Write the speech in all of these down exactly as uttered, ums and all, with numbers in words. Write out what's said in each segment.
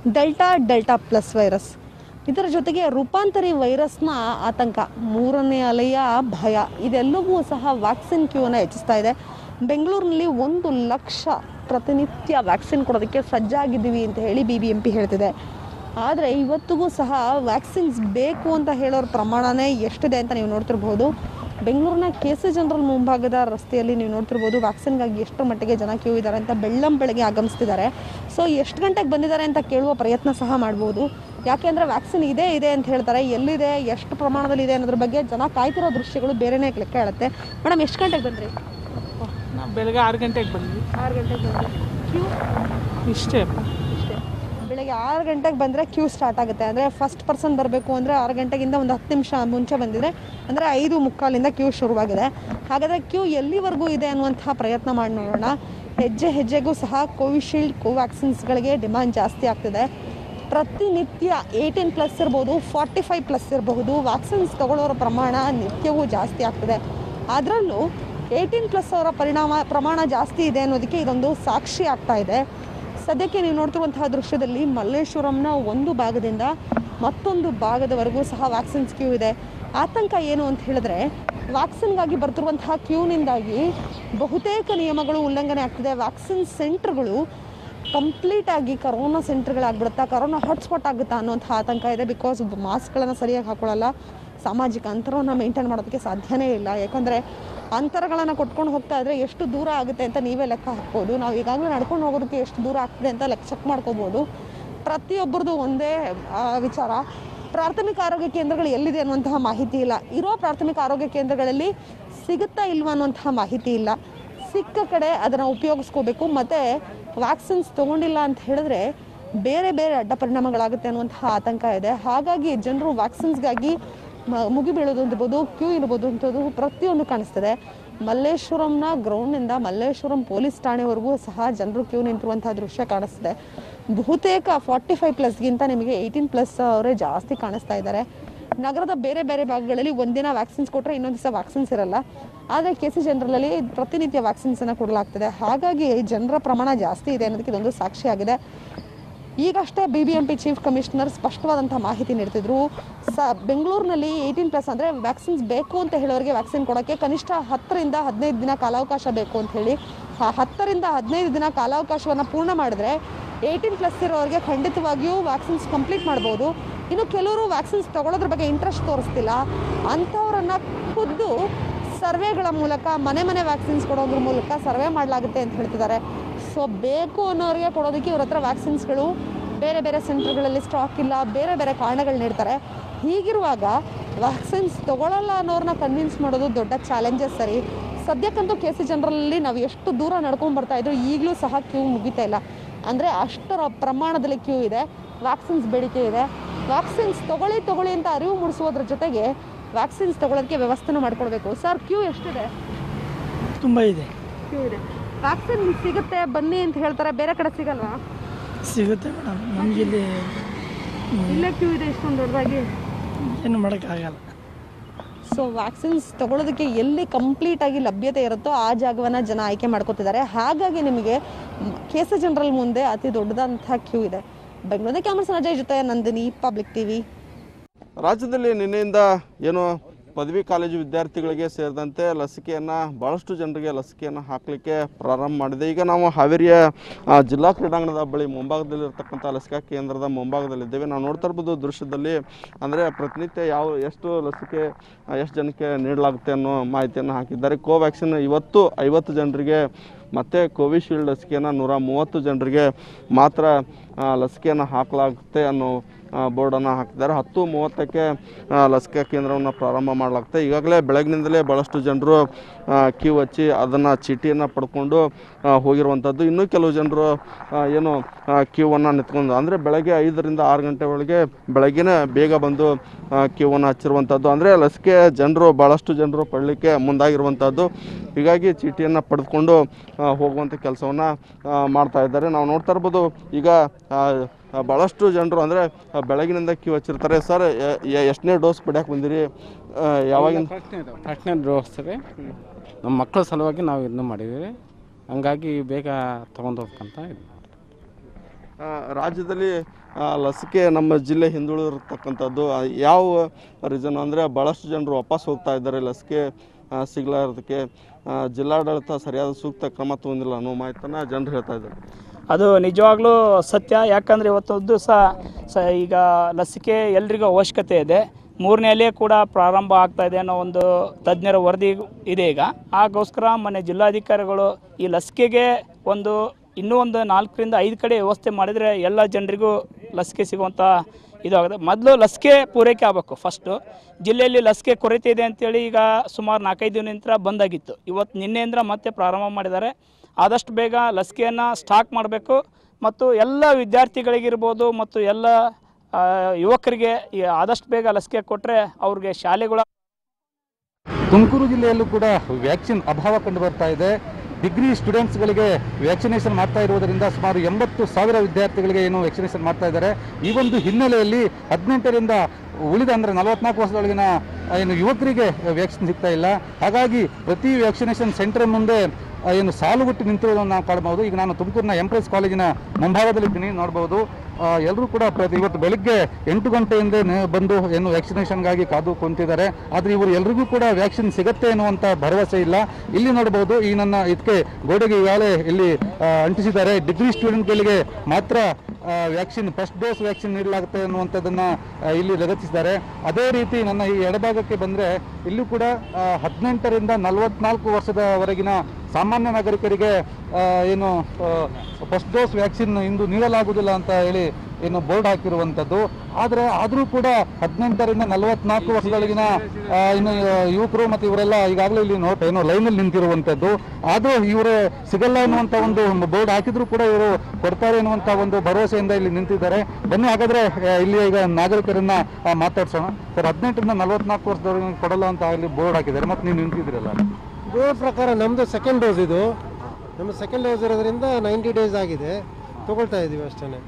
Delta delta plus virus, ಇದರ ಜೊತೆಗೆ ರೂಪಾಂತರಿ ವೈರಸ್ನ ಆತಂಕ, ಮೂರನೇ ಅಲೆಯ ಭಯ, ಇದೆಲ್ಲವೂ ಸಹ ವ್ಯಾಕ್ಸಿನ್ ಕ್ಯೂವನ್ನು ಹೆಚ್ಚಿಸ್ತಾ ಇದೆ. ಬೆಂಗಳೂರಿನಲ್ಲಿ ಒಂದು ಲಕ್ಷ ಪ್ರತಿನಿತ್ಯ ವ್ಯಾಕ್ಸಿನ್ ಕೊಡೋದಕ್ಕೆ ಸಜ್ಜಾಗಿದ್ದೀವಿ ಅಂತ ಹೇಳಿ ಬಿ ಬಿ ಎಂ ಪಿ ಹೇಳ್ತಿದೆ. ಆದರೆ ಇವತ್ತಿಗೂ ಸಹ ವ್ಯಾಕ್ಸಿನ್ಸ್ ಬೇಕು ಅಂತ ಹೇಳೋರ ಪ್ರಮಾಣನೇ ಎಷ್ಟಿದೆ ಅಂತ ನೀವು ನೋಡ್ತಿರ್ಬೋದು. ಬೆಂಗಳೂರಿನ ಕೆ ಸಿ ಜನರಲ್ ಮುಂಭಾಗದ ರಸ್ತೆಯಲ್ಲಿ ನೀವು ನೋಡ್ತಿರ್ಬೋದು ವ್ಯಾಕ್ಸಿನ್ಗಾಗಿ ಎಷ್ಟು ಮಟ್ಟಿಗೆ ಜನ ಕ್ಯೂ ಇದ್ದಾರೆ ಅಂತ ಬೆಳ್ಳಂ ಬೆಳಗ್ಗೆ ಆಗಮಿಸ್ತಿದ್ದಾರೆ. ಸೊ ಎಷ್ಟು ಗಂಟೆಗೆ ಬಂದಿದ್ದಾರೆ ಅಂತ ಕೇಳುವ ಪ್ರಯತ್ನ ಸಹ ಮಾಡ್ಬೋದು. ಯಾಕೆಂದರೆ ವ್ಯಾಕ್ಸಿನ್ ಇದೆ ಇದೆ ಅಂತ ಹೇಳ್ತಾರೆ, ಎಲ್ಲಿದೆ ಎಷ್ಟು ಪ್ರಮಾಣದಲ್ಲಿ ಇದೆ ಅನ್ನೋದ್ರ ಬಗ್ಗೆ ಜನ ಕಾಯ್ತಿರೋ ದೃಶ್ಯಗಳು ಬೇರೆನೇ ಲೆಕ್ಕ ಹೇಳುತ್ತೆ. ಮೇಡಮ್ ಎಷ್ಟು ಗಂಟೆಗೆ ಬಂದ್ರಿ? ನಾವು ಬೆಳಗ್ಗೆ ಆರು ಗಂಟೆಗೆ ಬಂದ್ವಿ. ಆರು ಗಂಟೆಗೆ ಬಂದ್ರಿ. ಕ್ಯೂ ಇಷ್ಟೇ ಇಷ್ಟೇ ಬೆಳಗ್ಗೆ ಆರು ಗಂಟೆಗೆ ಬಂದರೆ ಕ್ಯೂ ಸ್ಟಾರ್ಟ್ ಆಗುತ್ತೆ. ಅಂದರೆ ಫಸ್ಟ್ ಪರ್ಸನ್ ಬರಬೇಕು ಅಂದರೆ ಆರು ಗಂಟೆಗಿಂತ ಒಂದು ಹತ್ತು ನಿಮಿಷ ಮುಂಚೆ ಬಂದಿದೆ ಅಂದರೆ ಐದು ಮುಕ್ಕಾಲಿಂದ ಕ್ಯೂ ಶುರುವಾಗಿದೆ. ಹಾಗಾದರೆ ಕ್ಯೂ ಎಲ್ಲಿವರೆಗೂ ಇದೆ ಅನ್ನುವಂತಹ ಪ್ರಯತ್ನ ಮಾಡಿ ನೋಡೋಣ. ಹೆಜ್ಜೆ ಹೆಜ್ಜೆಗೂ ಸಹ ಕೋವಿಶೀಲ್ಡ್ ಕೋವ್ಯಾಕ್ಸಿನ್ಸ್ಗಳಿಗೆ ಡಿಮ್ಯಾಂಡ್ ಜಾಸ್ತಿ ಆಗ್ತಿದೆ. ಪ್ರತಿನಿತ್ಯ ಏಯ್ಟೀನ್ ಪ್ಲಸ್ ಇರ್ಬೋದು, ಫಾರ್ಟಿ ಫೈವ್ ಪ್ಲಸ್ ಇರಬಹುದು ವ್ಯಾಕ್ಸಿನ್ಸ್ ತಗೊಳ್ಳೋರ ಪ್ರಮಾಣ ನಿತ್ಯವೂ ಜಾಸ್ತಿ ಆಗ್ತಿದೆ. ಅದರಲ್ಲೂ ಏಯ್ಟೀನ್ ಪ್ಲಸ್ ಅವರ ಪರಿಣಾಮ ಪ್ರಮಾಣ ಜಾಸ್ತಿ ಇದೆ ಅನ್ನೋದಕ್ಕೆ ಇದೊಂದು ಸಾಕ್ಷಿ ಆಗ್ತಾ ಇದೆ. ಸದ್ಯಕ್ಕೆ ನೀವು ನೋಡ್ತಿರುವಂತಹ ದೃಶ್ಯದಲ್ಲಿ ಮಲ್ಲೇಶ್ವರಂನ ಒಂದು ಭಾಗದಿಂದ ಮತ್ತೊಂದು ಭಾಗದವರೆಗೂ ಸಹ ವ್ಯಾಕ್ಸಿನ್ಸ್ ಕ್ಯೂ ಇದೆ. ಆತಂಕ ಏನು ಅಂತ ಹೇಳಿದ್ರೆ ವ್ಯಾಕ್ಸಿನ್ಗಾಗಿ ಬರ್ತಿರುವಂತಹ ಕ್ಯೂನಿಂದಾಗಿ ಬಹುತೇಕ ನಿಯಮಗಳು ಉಲ್ಲಂಘನೆ ಆಗ್ತಿದೆ. ವ್ಯಾಕ್ಸಿನ್ ಸೆಂಟರ್ಗಳು ಕಂಪ್ಲೀಟಾಗಿ ಕರೋನಾ ಸೆಂಟರ್ಗಳಾಗ್ಬಿಡುತ್ತಾ, ಕರೋನಾ ಹಾಟ್ಸ್ಪಾಟ್ ಆಗುತ್ತಾ ಅನ್ನೋಂಥ ಆತಂಕ ಇದೆ. ಬಿಕಾಸ್ ಮಾಸ್ಕ್ಗಳನ್ನು ಸರಿಯಾಗಿ ಹಾಕೊಳ್ಳಲ್ಲ, ಸಾಮಾಜಿಕ ಅಂತರವನ್ನು ಮೇಂಟೈನ್ ಮಾಡೋದಕ್ಕೆ ಸಾಧ್ಯನೇ ಇಲ್ಲ. ಯಾಕಂದರೆ ಅಂತರಗಳನ್ನು ಕೊಟ್ಕೊಂಡು ಹೋಗ್ತಾ ಇದ್ರೆ ಎಷ್ಟು ದೂರ ಆಗುತ್ತೆ ಅಂತ ನೀವೇ ಲೆಕ್ಕ ಹಾಕ್ಬೋದು. ನಾವು ಈಗಾಗಲೇ ನಡ್ಕೊಂಡು ಹೋಗೋದಕ್ಕೆ ಎಷ್ಟು ದೂರ ಆಗ್ತದೆ ಅಂತ ಲೆಕ್ಕ ಚೆಕ್ ಮಾಡ್ಕೋಬೋದು. ಪ್ರತಿಯೊಬ್ಬರದು ಒಂದೇ ವಿಚಾರ, ಪ್ರಾಥಮಿಕ ಆರೋಗ್ಯ ಕೇಂದ್ರಗಳು ಎಲ್ಲಿದೆ ಅನ್ನುವಂತಹ ಮಾಹಿತಿ ಇಲ್ಲ. ಇರೋ ಪ್ರಾಥಮಿಕ ಆರೋಗ್ಯ ಕೇಂದ್ರಗಳಲ್ಲಿ ಸಿಗುತ್ತಾ ಇಲ್ವಾ ಅನ್ನುವಂತಹ ಮಾಹಿತಿ ಇಲ್ಲ. ಸಿಕ್ಕ ಕಡೆ ಅದನ್ನು ಉಪಯೋಗಿಸ್ಕೋಬೇಕು. ಮತ್ತು ವ್ಯಾಕ್ಸಿನ್ಸ್ ತೊಗೊಂಡಿಲ್ಲ ಅಂತ ಹೇಳಿದ್ರೆ ಬೇರೆ ಬೇರೆ ಅಡ್ಡ ಪರಿಣಾಮಗಳಾಗುತ್ತೆ ಅನ್ನುವಂತಹ ಆತಂಕ ಇದೆ. ಹಾಗಾಗಿ ಜನರು ವ್ಯಾಕ್ಸಿನ್ಸ್ಗಾಗಿ ಮುಗಿ ಬೀಳೋದು ಇರ್ಬೋದು, ಕ್ಯೂ ಇರ್ಬೋದು ಅಂಥದ್ದು ಪ್ರತಿಯೊಂದು ಕಾಣಿಸ್ತದೆ. ಮಲ್ಲೇಶ್ವರಂನ ಗ್ರೌಂಡ್ನಿಂದ ಮಲ್ಲೇಶ್ವರಂ ಪೊಲೀಸ್ ಠಾಣೆವರೆಗೂ ಸಹ ಜನರು ಕ್ಯೂ ನಿಂತಿರುವಂತಹ ದೃಶ್ಯ ಕಾಣಿಸ್ತಿದೆ. ಬಹುತೇಕ ಫಾರ್ಟಿ ಫೈವ್ ಪ್ಲಸ್ಗಿಂತ ನಿಮಗೆ ಏಯ್ಟೀನ್ ಪ್ಲಸ್ ಅವರೇ ಜಾಸ್ತಿ ಕಾಣಿಸ್ತಾ ಇದ್ದಾರೆ. ನಗರದ ಬೇರೆ ಬೇರೆ ಭಾಗಗಳಲ್ಲಿ ಒಂದಿನ ವ್ಯಾಕ್ಸಿನ್ಸ್ ಕೊಟ್ಟರೆ ಇನ್ನೊಂದು ದಿವಸ ವ್ಯಾಕ್ಸಿನ್ಸ್ ಇರಲ್ಲ. ಆದರೆ ಕೆ ಸಿ ಜನರಲಲ್ಲಿ ಪ್ರತಿನಿತ್ಯ ವ್ಯಾಕ್ಸಿನ್ಸನ್ನು ಕೊಡಲಾಗ್ತದೆ. ಹಾಗಾಗಿ ಜನರ ಪ್ರಮಾಣ ಜಾಸ್ತಿ ಇದೆ ಅನ್ನೋದಕ್ಕೆ ಇದೊಂದು ಸಾಕ್ಷಿಯಾಗಿದೆ. ಈಗಷ್ಟೇ ಬಿ ಬಿ ಎಂ ಪಿ ಚೀಫ್ ಕಮಿಷನರ್ ಸ್ಪಷ್ಟವಾದಂಥ ಮಾಹಿತಿ ನೀಡ್ತಿದ್ರು. ಸ ಬೆಂಗಳೂರಿನಲ್ಲಿ ಏಯ್ಟೀನ್ ಪ್ಲಸ್ ಅಂದರೆ ವ್ಯಾಕ್ಸಿನ್ಸ್ ಬೇಕು ಅಂತ ಹೇಳೋರಿಗೆ ವ್ಯಾಕ್ಸಿನ್ ಕೊಡೋಕ್ಕೆ ಕನಿಷ್ಠ ಹತ್ತರಿಂದ ಹದಿನೈದು ದಿನ ಕಾಲಾವಕಾಶ ಬೇಕು ಅಂತ ಹೇಳಿ, ಆ ಹತ್ತರಿಂದ ಹದಿನೈದು ದಿನ ಕಾಲಾವಕಾಶವನ್ನು ಪೂರ್ಣ ಮಾಡಿದ್ರೆ ಏಯ್ಟೀನ್ ಪ್ಲಸ್ ಇರೋರಿಗೆ ಖಂಡಿತವಾಗಿಯೂ ವ್ಯಾಕ್ಸಿನ್ಸ್ ಕಂಪ್ಲೀಟ್ ಮಾಡ್ಬೋದು. ಇನ್ನು ಕೆಲವರು ವ್ಯಾಕ್ಸಿನ್ಸ್ ತೊಗೊಳೋದ್ರ ಬಗ್ಗೆ ಇಂಟ್ರೆಸ್ಟ್ ತೋರಿಸ್ತಿಲ್ಲ, ಅಂಥವ್ರನ್ನು ಖುದ್ದು ಸರ್ವೆಗಳ ಮೂಲಕ ಮನೆ ಮನೆ ವ್ಯಾಕ್ಸಿನ್ಸ್ ಕೊಡೋದ್ರ ಮೂಲಕ ಸರ್ವೆ ಮಾಡಲಾಗುತ್ತೆ ಅಂತ ಹೇಳ್ತಿದ್ದಾರೆ. ಸೊ ಬೇಕು ಅನ್ನೋರಿಗೆ ಕೊಡೋದಕ್ಕೆ ಇವ್ರ ಹತ್ರ ವ್ಯಾಕ್ಸಿನ್ಸ್ಗಳು ಬೇರೆ ಬೇರೆ ಸೆಂಟರ್ಗಳಲ್ಲಿ ಸ್ಟಾಕ್ ಇಲ್ಲ, ಬೇರೆ ಬೇರೆ ಕಾರಣಗಳು ನೀಡ್ತಾರೆ. ಹೀಗಿರುವಾಗ ವ್ಯಾಕ್ಸಿನ್ಸ್ ತೊಗೊಳ್ಳಲ್ಲ ಅನ್ನೋರನ್ನ ಕನ್ವಿನ್ಸ್ ಮಾಡೋದು ದೊಡ್ಡ ಚಾಲೆಂಜಸ್. ಸರಿ, ಸದ್ಯಕ್ಕಂತೂ ಕೆ ಸಿ ಜನರಲ್ಲಿ ನಾವು ಎಷ್ಟು ದೂರ ನಡ್ಕೊಂಡು ಬರ್ತಾ ಇದ್ರು ಈಗಲೂ ಸಹ ಕ್ಯೂ ಮುಗಿತಾ ಇಲ್ಲ. ಅಂದರೆ ಅಷ್ಟರ ಪ್ರಮಾಣದಲ್ಲಿ ಕ್ಯೂ ಇದೆ, ವ್ಯಾಕ್ಸಿನ್ಸ್ ಬೇಡಿಕೆ ಇದೆ. ವ್ಯಾಕ್ಸಿನ್ಸ್ ತೊಗೊಳ್ಳಿ ತೊಗೊಳ್ಳಿ ಅಂತ ಅರಿವು ಮೂಡಿಸೋದ್ರ ಜೊತೆಗೆ ವ್ಯಾಕ್ಸಿನ್ಸ್ ತೊಗೊಳೋದಕ್ಕೆ ವ್ಯವಸ್ಥೆನೂ ಮಾಡ್ಕೊಳ್ಬೇಕು. ಸರ್, ಕ್ಯೂ ಎಷ್ಟಿದೆ? ತುಂಬ ಇದೆ, ಕ್ಯೂ ಇದೆ. ವ್ಯಾಕ್ಸಿನ್ ಸಿಗುತ್ತೆ ಬನ್ನಿ ಅಂತ ಹೇಳ್ತಾರೆ, ಬೇರೆ ಕಡೆ ಸಿಗಲ್ವಾ? ಸಿಗುತ್ತೆ ಮೇಡಮ್. ನಮಗೆ ಇಲ್ಲಿ ಇಲ್ಲೇ ಕ್ಯೂ ಇದೆ ಇಷ್ಟೊಂದು ದೊಡ್ಡದಾಗಿ, ಏನು ಮಾಡೋಕ್ಕಾಗಲ್ಲ. ಸೊ ವ್ಯಾಕ್ಸಿನ್ಸ್ ತೊಗೊಳೋದಕ್ಕೆ ಎಲ್ಲಿ ಕಂಪ್ಲೀಟಾಗಿ ಲಭ್ಯತೆ ಇರುತ್ತೋ ಆ ಜಾಗವನ್ನು ಜನ ಆಯ್ಕೆ ಮಾಡ್ಕೋತಿದ್ದಾರೆ. ಹಾಗಾಗಿ ನಿಮಗೆ ಕೆ ಸಿ ಜನರಲ್ ಮುಂದೆ ಅತಿ ದೊಡ್ಡದಂಥ ಕ್ಯೂ ಇದೆ. ಬೆಂಗಳೂರಿನ ಕ್ಯಾಮರಾ ಅಜಯ್ ಜೊತೆ ನಂದಿನಿ, ಪಬ್ಲಿಕ್ ಟಿವಿ. ರಾಜ್ಯದಲ್ಲಿ ನಿನ್ನೆಯಿಂದ ಏನು ಪದವಿ ಕಾಲೇಜು ವಿದ್ಯಾರ್ಥಿಗಳಿಗೆ ಸೇರಿದಂತೆ ಲಸಿಕೆಯನ್ನು ಭಾಳಷ್ಟು ಜನರಿಗೆ ಲಸಿಕೆಯನ್ನು ಹಾಕಲಿಕ್ಕೆ ಪ್ರಾರಂಭ ಮಾಡಿದೆ. ಈಗ ನಾವು ಹಾವೇರಿಯ ಜಿಲ್ಲಾ ಕ್ರೀಡಾಂಗಣದ ಬಳಿ ಮುಂಭಾಗದಲ್ಲಿರ್ತಕ್ಕಂಥ ಲಸಿಕಾ ಕೇಂದ್ರದ ಮುಂಭಾಗದಲ್ಲಿದ್ದೇವೆ. ನಾವು ನೋಡ್ತಾ ಇರ್ಬೋದು ದೃಶ್ಯದಲ್ಲಿ, ಅಂದರೆ ಪ್ರತಿನಿತ್ಯ ಯಾವ ಎಷ್ಟು ಲಸಿಕೆ ಎಷ್ಟು ಜನಕ್ಕೆ ನೀಡಲಾಗುತ್ತೆ ಅನ್ನೋ ಮಾಹಿತಿಯನ್ನು ಹಾಕಿದ್ದಾರೆ. ಕೋವ್ಯಾಕ್ಸಿನ್ ಇವತ್ತು ಐವತ್ತು ಜನರಿಗೆ ಮತ್ತು ಕೋವಿಶೀಲ್ಡ್ ಲಸಿಕೆಯನ್ನು ನೂರ ಮೂವತ್ತು ಜನರಿಗೆ ಮಾತ್ರ ಲಸಿಕೆಯನ್ನು ಹಾಕಲಾಗುತ್ತೆ ಅನ್ನೋ ಬೋರ್ಡನ್ನು ಹಾಕಿದ್ದಾರೆ. ಹತ್ತು ಮೂವತ್ತಕ್ಕೆ ಲಸಿಕಾ ಕೇಂದ್ರವನ್ನು ಪ್ರಾರಂಭ ಮಾಡಲಾಗುತ್ತೆ. ಈಗಾಗಲೇ ಬೆಳಗಿನಿಂದಲೇ ಭಾಳಷ್ಟು ಜನರು ಕ್ಯೂ ಹಚ್ಚಿ ಅದನ್ನು ಚೀಟಿಯನ್ನು ಪಡ್ಕೊಂಡು ಹೋಗಿರುವಂಥದ್ದು. ಇನ್ನೂ ಕೆಲವು ಜನರು ಏನು ಕ್ಯೂವನ್ನು ನಿಂತ್ಕೊಂಡು, ಅಂದರೆ ಬೆಳಗ್ಗೆ ಐದರಿಂದ ಆರು ಗಂಟೆ ಒಳಗೆ ಬೆಳಗ್ಗೆನೇ ಬೇಗ ಬಂದು ಕ್ಯೂವನ್ನು ಹಚ್ಚಿರುವಂಥದ್ದು. ಅಂದರೆ ಲಸಿಕೆ ಜನರು ಭಾಳಷ್ಟು ಜನರು ಪಡಲಿಕ್ಕೆ ಮುಂದಾಗಿರುವಂಥದ್ದು. ಹೀಗಾಗಿ ಚೀಟಿಯನ್ನು ಪಡೆದುಕೊಂಡು ಹೋಗುವಂಥ ಕೆಲಸವನ್ನು ಮಾಡ್ತಾ ಇದ್ದಾರೆ. ನಾವು ನೋಡ್ತಾ ಇರ್ಬೋದು ಈಗ ಭಾಳಷ್ಟು ಜನರು ಅಂದರೆ ಬೆಳಗಿನಿಂದ ಕ್ಯೂ ಹಚ್ಚಿರ್ತಾರೆ. ಸರ್, ಎಷ್ಟನೇ ಡೋಸ್ ಪಡ್ಯಾಕೆ ಬಂದಿರಿ? ಯಾವಾಗಿನ? ಫಸ್ಟ್ನೇ ಡೋಸ್ ರೀ. ನಮ್ಮ ಮಕ್ಕಳ ಸಲುವಾಗಿ ನಾವು ಇದನ್ನು ಮಾಡಿದ್ದೀವಿ, ಹಂಗಾಗಿ ಬೇಗ ತೊಗೊಂಡು ಹೋಗ್ಬೇಕಂತ ಇದು. ಆ, ರಾಜ್ಯದಲ್ಲಿ ಆ, ಲಸಿಕೆ ನಮ್ಮ ಜಿಲ್ಲೆ ಹಿಂದುಳಿದಿರ್ತಕ್ಕಂಥದ್ದು ಆ, ಯಾವ ರೀಸನ್ ಅಂದರೆ ಭಾಳಷ್ಟು ಜನರು ವಾಪಸ್ ಹೋಗ್ತಾ ಇದ್ದಾರೆ ಲಸಿಕೆ ಆ, ಸಿಗಲಾರದಕ್ಕೆ ಆ, ಜಿಲ್ಲಾಡಳಿತ ಸರಿಯಾದ ಸೂಕ್ತ ಕ್ರಮ ತಗೊಂಡಿಲ್ಲ ಅನ್ನೋ ಮಾಹಿತಿಯನ್ನು ಜನರು ಹೇಳ್ತಾ ಇದ್ದಾರೆ. ಅದು ನಿಜವಾಗ್ಲೂ ಸತ್ಯ. ಯಾಕಂದರೆ ಇವತ್ತು ದಿವಸ ಸ ಈಗ ಲಸಿಕೆ ಎಲ್ರಿಗೂ ಅವಶ್ಯಕತೆ ಇದೆ. ಮೂರನೇ ಅಲೆ ಕೂಡ ಪ್ರಾರಂಭ ಆಗ್ತಾ ಇದೆ ಅನ್ನೋ ಒಂದು ತಜ್ಞರ ವರದಿ ಇದೆ. ಈಗ ಆಗೋಸ್ಕರ ಮೊನ್ನೆ ಜಿಲ್ಲಾಧಿಕಾರಿಗಳು ಈ ಲಸಿಕೆಗೆ ಒಂದು ಇನ್ನೂ ಒಂದು ನಾಲ್ಕರಿಂದ ಐದು ಕಡೆ ವ್ಯವಸ್ಥೆ ಮಾಡಿದರೆ ಎಲ್ಲ ಜನರಿಗೂ ಲಸಿಕೆ ಸಿಗುವಂಥ ಇದಾಗಿದೆ. ಮೊದಲು ಲಸಿಕೆ ಪೂರೈಕೆ ಆಗಬೇಕು. ಫಸ್ಟು ಜಿಲ್ಲೆಯಲ್ಲಿ ಲಸಿಕೆ ಕೊರತೆ ಇದೆ ಅಂತೇಳಿ ಈಗ ಸುಮಾರು ನಾಲ್ಕೈದು ದಿನದಿಂದ ಬಂದಾಗಿತ್ತು. ಇವತ್ತು ನಿನ್ನೆಯಿಂದ ಮತ್ತೆ ಪ್ರಾರಂಭ ಮಾಡಿದ್ದಾರೆ. ಆದಷ್ಟು ಬೇಗ ಲಸಿಕೆಯನ್ನು ಸ್ಟಾಕ್ ಮಾಡಬೇಕು ಮತ್ತು ಎಲ್ಲ ವಿದ್ಯಾರ್ಥಿಗಳಿಗಿರ್ಬೋದು ಮತ್ತು ಎಲ್ಲ ಯುವಕರಿಗೆ ಆದಷ್ಟು ಬೇಗ ಲಸಿಕೆ ಕೊಟ್ಟರೆ ಅವ್ರಿಗೆ ಶಾಲೆಗಳ ತುಮಕೂರು ಜಿಲ್ಲೆಯಲ್ಲೂ ಕೂಡ ವ್ಯಾಕ್ಸಿನ್ ಅಭಾವ ಕಂಡು ಬರ್ತಾ ಇದೆ. ಡಿಗ್ರಿ ಸ್ಟೂಡೆಂಟ್ಸ್ಗಳಿಗೆ ವ್ಯಾಕ್ಸಿನೇಷನ್ ಮಾಡ್ತಾ ಇರುವುದರಿಂದ ಸುಮಾರು ಎಂಬತ್ತು ಸಾವಿರ ವಿದ್ಯಾರ್ಥಿಗಳಿಗೆ ಏನು ವ್ಯಾಕ್ಸಿನೇಷನ್ ಮಾಡ್ತಾ ಇದ್ದಾರೆ. ಈ ಒಂದು ಹಿನ್ನೆಲೆಯಲ್ಲಿ ಹದಿನೆಂಟರಿಂದ ಉಳಿದ ಅಂದರೆ ನಲವತ್ನಾಲ್ಕು ವರ್ಷದೊಳಗಿನ ಏನು ಯುವಕರಿಗೆ ವ್ಯಾಕ್ಸಿನ್ ಸಿಗ್ತಾ ಇಲ್ಲ. ಹಾಗಾಗಿ ಪ್ರತಿ ವ್ಯಾಕ್ಸಿನೇಷನ್ ಸೆಂಟರ್ ಮುಂದೆ ಏನು ಸಾಲುಗಟ್ಟಿ ನಿಂತಿರೋದನ್ನು ನಾವು ಕಾಣಬಹುದು. ಈಗ ನಾನು ತುಮಕೂರಿನ ಎಂಪ್ರೆಸ್ ಕಾಲೇಜಿನ ಮುಂಭಾಗದಲ್ಲಿದ್ದೀನಿ, ನೋಡ್ಬೋದು. ಎಲ್ಲರೂ ಕೂಡ ಪ್ರತಿ ಇವತ್ತು ಬೆಳಗ್ಗೆ ಎಂಟು ಗಂಟೆಯಿಂದ ಬಂದು ಏನು ವ್ಯಾಕ್ಸಿನೇಷನ್ಗಾಗಿ ಕಾದು ಕುಂತಿದ್ದಾರೆ. ಆದರೆ ಇವರು ಎಲ್ರಿಗೂ ಕೂಡ ವ್ಯಾಕ್ಸಿನ್ ಸಿಗುತ್ತೆ ಅನ್ನುವಂಥ ಭರವಸೆ ಇಲ್ಲ. ಇಲ್ಲಿ ನೋಡ್ಬೋದು, ಈ ನನ್ನ ಇದಕ್ಕೆ ಗೋಡೆಗೆ ಈಗಾಗಲೇ ಇಲ್ಲಿ ಅಂಟಿಸಿದ್ದಾರೆ. ಡಿಗ್ರಿ ಸ್ಟೂಡೆಂಟ್ಗಳಿಗೆ ಮಾತ್ರ ವ್ಯಾಕ್ಸಿನ್ ಫಸ್ಟ್ ಡೋಸ್ ವ್ಯಾಕ್ಸಿನ್ ನೀಡಲಾಗುತ್ತೆ ಅನ್ನುವಂಥದ್ದನ್ನು ಇಲ್ಲಿ ಲಗತ್ತಿಸಿದ್ದಾರೆ. ಅದೇ ರೀತಿ ನನ್ನ ಈ ಎಡಭಾಗಕ್ಕೆ ಬಂದರೆ ಇಲ್ಲೂ ಕೂಡ ಹದಿನೆಂಟರಿಂದ ನಲವತ್ನಾಲ್ಕು ವರ್ಷದವರೆಗಿನ ಸಾಮಾನ್ಯ ನಾಗರಿಕರಿಗೆ ಏನು ಫಸ್ಟ್ ಡೋಸ್ ವ್ಯಾಕ್ಸಿನ್ ಇಂದು ನೀಡಲಾಗುವುದಿಲ್ಲ ಅಂತ ಹೇಳಿ ಏನು ಬೋರ್ಡ್ ಹಾಕಿರುವಂಥದ್ದು. ಆದರೆ ಆದರೂ ಕೂಡ ಹದಿನೆಂಟರಿಂದ ನಲವತ್ನಾಲ್ಕು ವರ್ಷದೊಳಗಿನ ಇನ್ನು ಯುವಕರು ಮತ್ತು ಇವರೆಲ್ಲ ಈಗಾಗಲೇ ಇಲ್ಲಿ ನೋಟ್ ಏನೋ ಲೈನಲ್ಲಿ ನಿಂತಿರುವಂಥದ್ದು. ಆದರೂ ಇವರು ಸಿಗಲ್ಲ ಅನ್ನುವಂಥ ಒಂದು ಬೋರ್ಡ್ ಹಾಕಿದ್ರು ಕೂಡ ಇವರು ಕೊಡ್ತಾರೆ ಅನ್ನುವಂಥ ಒಂದು ಭರವಸೆಯಿಂದ ಇಲ್ಲಿ ನಿಂತಿದ್ದಾರೆ. ಬನ್ನಿ ಹಾಗಾದರೆ ಇಲ್ಲಿ ಈಗ ನಾಗರಿಕರನ್ನ ಮಾತಾಡ್ಸೋಣ. ಸರ್, ಹದಿನೆಂಟರಿಂದ ನಲವತ್ನಾಲ್ಕು ವರ್ಷದವರೆಗೆ ಕೊಡಲ್ಲ ಅಂತ ಇಲ್ಲಿ ಬೋರ್ಡ್ ಹಾಕಿದ್ದಾರೆ, ಮತ್ತು ನೀವು ನಿಂತಿದ್ದೀರಲ್ಲ. ಬೋರ್ಡ್ ಪ್ರಕಾರ ನಮ್ಮದು ಸೆಕೆಂಡ್ ಡೋಸ್ ಇದು. ನಮ್ಮ ಸೆಕೆಂಡ್ ಡೋಸ್ ಇರೋದ್ರಿಂದ ನೈಂಟಿ ಡೇಸ್ ಆಗಿದೆ, ತಗೊಳ್ತಾ ಇದ್ದೀವಿ ಅಷ್ಟೇ.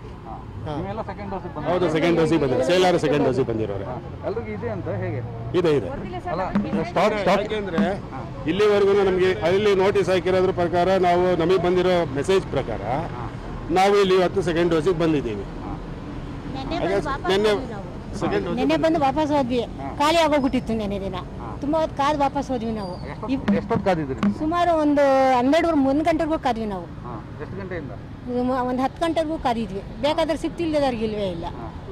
ಹೌದು, ಸೆಕೆಂಡ್ ಡೋಸಿಗೆ ಬಂದಿರೋ ಸೇಲಾರು ಸೆಕೆಂಡ್ ಡೋಸಿಗೆ ಬಂದಿರೋರು ಎಲ್ರಿಗೂ ಇದೆ ಅಂತ ಹೇಗೆ ಇದೆ ಇದೆ ಸ್ಟಾಕ್ ಸ್ಟಾಕ್ ಯಾಕೆಂದ್ರೆ ಇಲ್ಲಿವರೆಗೂ ನಮಗೆ ಅಲ್ಲಿ ನೋಟಿಸ್ ಹಾಕಿರೋದ್ರ ಪ್ರಕಾರ ನಾವು ನಮಗೆ ಬಂದಿರೋ ಮೆಸೇಜ್ ಪ್ರಕಾರ ನಾವು ಇಲ್ಲಿ ಇವತ್ತು ಸೆಕೆಂಡ್ ಡೋಸಿಗೆ ಬಂದಿದ್ದೀವಿ. ನಿನ್ನೆ ನೆನ್ನೆ ಬಂದು ವಾಪಸ್ ಹೋದ್ವಿ, ಖಾಲಿ ಆಗೋಗ್ಬಿಟ್ಟಿತ್ತು ನೆನ್ನೆ ದಿನ. ತುಂಬಾ ಹೊತ್ತು ಕಾದು ವಾಪಸ್ ಹೋದ್ವಿ ನಾವು. ಎಷ್ಟೊತ್ತು ಕಾದಿದ್ರಿ? ಸುಮಾರು ಒಂದು ಹನ್ನೆರಡು ಒಂದು ಗಂಟೆಗೂ ಕಾದ್ವಿ ನಾವು. ಎಷ್ಟು ಗಂಟೆಯಿಂದ? ಒಂದು ಹತ್ತು ಗಂಟೆಗೂ ಕಾದಿದ್ವಿ. ಬೇಕಾದ್ರೆ ಸಿಕ್ತಿಲ್ದವ್ರಿಗೆ ಇಲ್ವೇ ಇಲ್ಲ.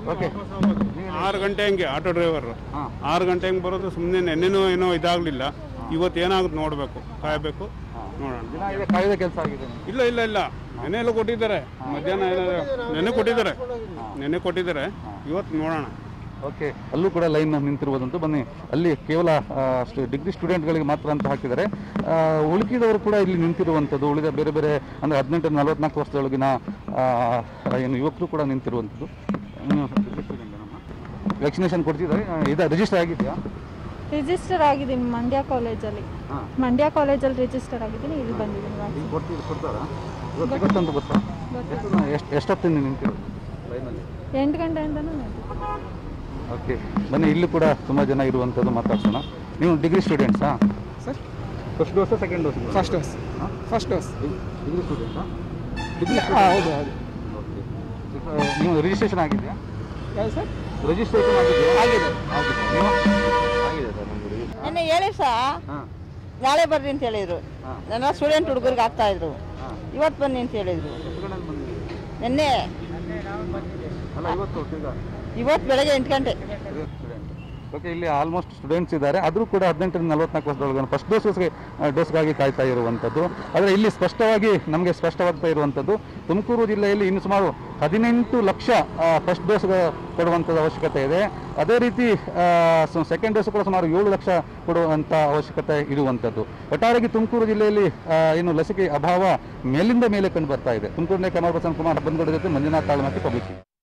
ಆರು ಗಂಟೆ ಹಂಗೆ ಆಟೋ ಡ್ರೈವರ್ ಆರು ಗಂಟೆ ಹಂಗೆ ಬರೋದು. ಸುಮ್ಮನೆ ನೆನ್ನೆನೂ ಏನೋ ಇದಾಗಲಿಲ್ಲ, ಇವತ್ತು ಏನಾಗುತ್ತೆ ನೋಡಬೇಕು, ಕಾಯಬೇಕು, ನೋಡೋಣ. ಕಾಯ್ದೆ ಕೆಲಸ ಆಗಿದೆ? ಇಲ್ಲ ಇಲ್ಲ ಇಲ್ಲ ನೆನ್ನೆ ಎಲ್ಲ ಕೊಟ್ಟಿದ್ದಾರೆ, ಮಧ್ಯಾಹ್ನ ನೆನ್ನೆ ಕೊಟ್ಟಿದ್ದಾರೆ ನೆನ್ನೆ ಕೊಟ್ಟಿದ್ದಾರೆ ಇವತ್ತು ನೋಡೋಣ. ಓಕೆ, ಅಲ್ಲೂ ಕೂಡ ಲೈನ್ ನಿಂತಿರುವುದಂತೂ. ಬನ್ನಿ, ಅಲ್ಲಿ ಕೇವಲ ಡಿಗ್ರಿ ಸ್ಟೂಡೆಂಟ್ಗಳಿಗೆ ಮಾತ್ರ ಅಂತ ಹಾಕಿದ್ದಾರೆ. ಉಳುಕಿದವರು ಕೂಡ ಇಲ್ಲಿ ನಿಂತಿರುವಂಥದ್ದು, ಉಳಿದ ಬೇರೆ ಬೇರೆ ಅಂದರೆ ಹದಿನೆಂಟರಿಂದ ನಲವತ್ನಾಲ್ಕು ವರ್ಷದೊಳಗಿನ ಏನು ಯುವಕರು ಕೂಡ ನಿಂತಿರುವಂಥದ್ದು. ವ್ಯಾಕ್ಸಿನೇಷನ್ ಕೊಡ್ತಿದ್ದಾರೆ. ಇದು ರಿಜಿಸ್ಟರ್ ಆಗಿದೆಯಾ? ರಿಜಿಸ್ಟರ್ ಆಗಿದ್ದೀನಿ ಮಂಡ್ಯ ಕಾಲೇಜಲ್ಲಿ. ಮಂಡ್ಯ ಕಾಲೇಜಲ್ಲಿ ರಿಜಿಸ್ಟರ್ ಆಗಿದ್ದೀನಿ, ಇಲ್ಲಿ ಬಂದಿದ್ದೀನಿ. ಕೊಡ್ತೀವಿ ಕೊಡ್ತಾರಾ? ಗೊತ್ತಂತ ಗೊತ್ತಾ? ಎಷ್ಟು ಎಷ್ಟೊತ್ತಿಂದ ನಿಂತಿರೋದು ಲೈನಲ್ಲಿ? ಎಂಟು ಗಂಟೆಯಿಂದನೂ. ಓಕೆ, ಬನ್ನಿ, ಇಲ್ಲೂ ಕೂಡ ತುಂಬ ಜನ ಇರುವಂಥದ್ದು, ಮಾತಾಡ್ಸೋಣ. ನೀವು ಡಿಗ್ರಿ ಸ್ಟೂಡೆಂಟ್ಸಾ sir? First dose second dose? First dose. First dose. Degree ಸ್ಟೂಡೆಂಟಾ? ಡಿಗ್ರಿ ಹೌದು ಹೌದು. ಓಕೆ, ನೀವು ರಿಜಿಸ್ಟ್ರೇಷನ್ ಆಗಿದೆಯಾ? ಯಾವುದು ಸರ್? ರಿಜಿಸ್ಟ್ರೇಷನ್ ಆಗಿದೆ? ಆಗಿದೆ. ಆಗಿದೆ. ನೀವು? ಆಗಿದೆ ಸರ್ ನಮ್ಮದು. ನೆನ್ನೆ ಹೇಳಿ ಸಹ ನಾಳೆ ಬರ್ರಿ ಅಂತ ಹೇಳಿದ್ರು. ನನ್ನ ಸ್ಟೂಡೆಂಟ್ ಹುಡುಗರಿಗೆ ಆಗ್ತಾ ಇದ್ರು. ಇವತ್ತು ಬನ್ನಿ ಅಂತ ಹೇಳಿದ್ರು. ನೆನ್ನೆ ಅಲ್ಲ, ಇವತ್ತು ಇವತ್ತು ಬೆಳಗ್ಗೆ ಎಂಟು ಗಂಟೆ. ಓಕೆ, ಇಲ್ಲಿ ಆಲ್ಮೋಸ್ಟ್ ಸ್ಟೂಡೆಂಟ್ಸ್ ಇದ್ದಾರೆ. ಆದರೂ ಕೂಡ ಹದಿನೆಂಟರಿಂದ ನಲವತ್ನಾಲ್ಕು ವರ್ಷದೊಳಗೆ ಫಸ್ಟ್ ಡೋಸ್ಗೆ ಡೋಸ್ಗಾಗಿ ಕಾಯ್ತಾ ಇರುವಂಥದ್ದು. ಆದರೆ ಇಲ್ಲಿ ಸ್ಪಷ್ಟವಾಗಿ ನಮಗೆ ಸ್ಪಷ್ಟವಾಗ್ತಾ ಇರುವಂಥದ್ದು, ತುಮಕೂರು ಜಿಲ್ಲೆಯಲ್ಲಿ ಇನ್ನು ಸುಮಾರು ಹದಿನೆಂಟು ಲಕ್ಷ ಫಸ್ಟ್ ಡೋಸ್ ಕೊಡುವಂಥದ್ದು ಅವಶ್ಯಕತೆ ಇದೆ. ಅದೇ ರೀತಿ ಸೆಕೆಂಡ್ ಡೋಸ್ ಕೂಡ ಸುಮಾರು ಏಳು ಲಕ್ಷ ಕೊಡುವಂಥ ಅವಶ್ಯಕತೆ ಇರುವಂಥದ್ದು. ಒಟ್ಟಾರೆಯಾಗಿ ತುಮಕೂರು ಜಿಲ್ಲೆಯಲ್ಲಿ ಏನು ಲಸಿಕೆ ಅಭಾವ ಮೇಲಿಂದ ಮೇಲೆ ಕಂಡು ಬರ್ತಾ ಇದೆ. ತುಮಕೂರಿನ ಕ್ಯಾಮರಾ ಪರ್ಸನ್ ಕುಮಾರ್ ಹಬ್ಬನಗೌಡ ಜೊತೆ ಮಂಜುನಾಥ್ ತಾಳ್ಮಕ್ಕೆ ಪಬ್ಲಿಕ್.